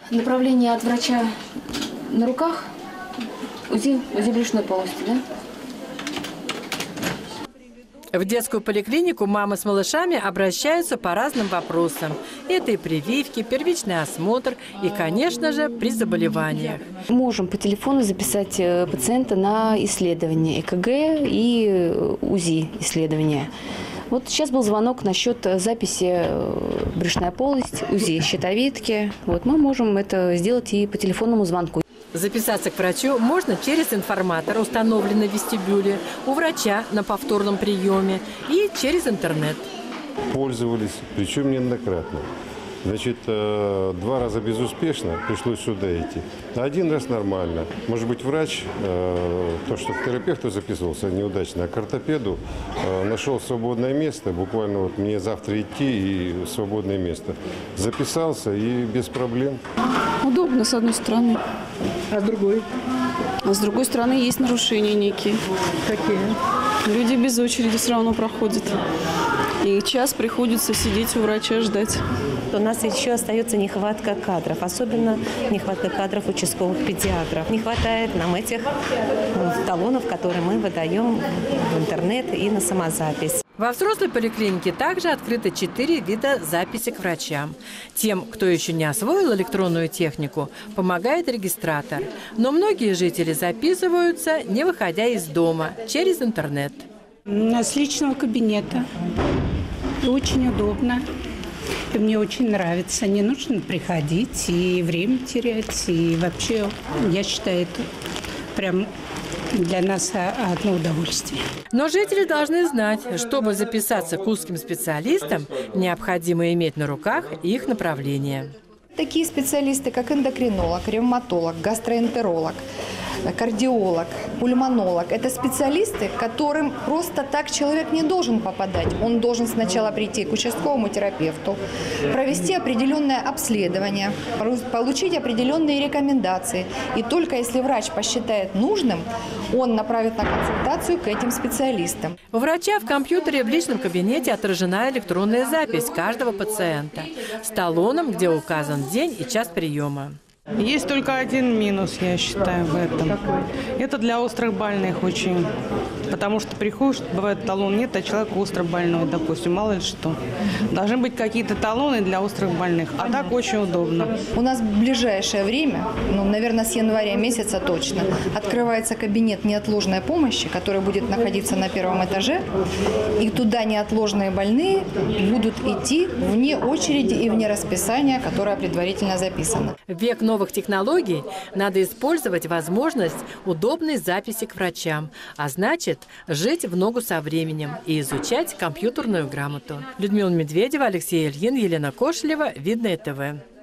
направление от врача на руках, УЗИ брюшной полости, да? В детскую поликлинику мамы с малышами обращаются по разным вопросам. Это и прививки, первичный осмотр и, конечно же, при заболеваниях. Можем по телефону записать пациента на исследование ЭКГ и УЗИ исследования. Вот сейчас был звонок насчет записи брюшная полость, УЗИ щитовидки. Вот мы можем это сделать и по телефонному звонку. Записаться к врачу можно через информатор, установленный в вестибюле, у врача на повторном приеме и через интернет. Пользовались, причем неоднократно. Значит, 2 раза безуспешно, пришлось сюда идти. А 1 раз нормально. Может быть, врач, то, что к терапевту записывался неудачно, а к ортопеду нашел свободное место. Буквально вот мне завтра идти и свободное место. Записался и без проблем. Удобно, с одной стороны. А с другой? А с другой стороны, есть нарушения некие. Какие? Люди без очереди все равно проходят. И час приходится сидеть у врача, ждать. У нас еще остается нехватка кадров, особенно нехватка кадров участковых педиатров. Не хватает нам этих талонов, которые мы выдаем в интернет и на самозапись. Во взрослой поликлинике также открыто 4 вида записи к врачам. Тем, кто еще не освоил электронную технику, помогает регистратор. Но многие жители записываются, не выходя из дома, через интернет. С личного кабинета. И очень удобно. И мне очень нравится. Не нужно приходить и время терять. И вообще, я считаю, это прям для нас одно удовольствие. Но жители должны знать, чтобы записаться к узким специалистам, необходимо иметь на руках их направление. Такие специалисты, как эндокринолог, ревматолог, гастроэнтеролог, кардиолог, пульмонолог. Это специалисты, к которым просто так человек не должен попадать. Он должен сначала прийти к участковому терапевту, провести определенное обследование, получить определенные рекомендации. И только если врач посчитает нужным, он направит на консультацию к этим специалистам. У врача в компьютере в личном кабинете отражена электронная запись каждого пациента с талоном, где указан день и час приема. Есть только один минус, я считаю, в этом. Какой? Это для острых больных очень. Потому что приходишь, бывает, талон нет, а человек остро больной, допустим, мало ли что. Должны быть какие-то талоны для острых больных, а так очень удобно. У нас в ближайшее время, наверное, с января месяца точно, открывается кабинет неотложной помощи, который будет находиться на 1-м этаже. И туда неотложные больные будут идти вне очереди и вне расписания, которое предварительно записано. В век новых технологий надо использовать возможность удобной записи к врачам, а значит, жить в ногу со временем и изучать компьютерную грамоту. Людмила Медведева, Алексей Ильин, Елена Кошелева, Видное ТВ.